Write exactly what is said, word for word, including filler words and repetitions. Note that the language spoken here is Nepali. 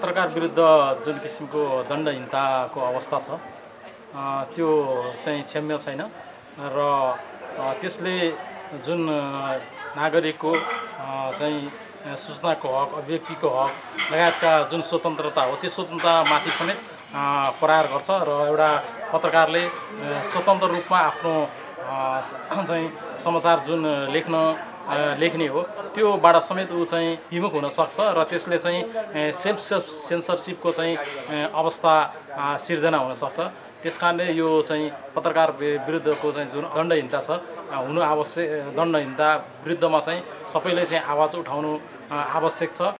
पत्रकार विरुद्ध जुन किसिमको दण्डहीनताको अवस्था छ त्यो चाहिँ क्षम्य छैन र त्यसले जुन नागरिकको चाहिँ सूचनाको हक, अभिव्यक्तिको हक लगायतका जुन स्वतन्त्रता हो त्यो स्वतन्त्रतामाथि समेत प्रहार गर्छ र एउटा पत्रकारले स्वतन्त्र रूपमा आफ्नो चाहिँ समाचार जुन लेख्न लेख्ने हो त्योबाट समेत ऊ चाहिँ विमुख हुन सक्छ र त्यसले चाहिँ सेल्फ सेन्सरसिपको चाहिँ अवस्था सिर्जना हुन सक्छ। त्यसकारणले यो चाहिँ पत्रकार विरुद्धको चाहिँ जुन दण्डहीनता छ हुनु आवश्यक, दण्डहीनता विरुद्धमा चाहिँ सबैले चाहिँ आवाज उठाउनु आवश्यक छ।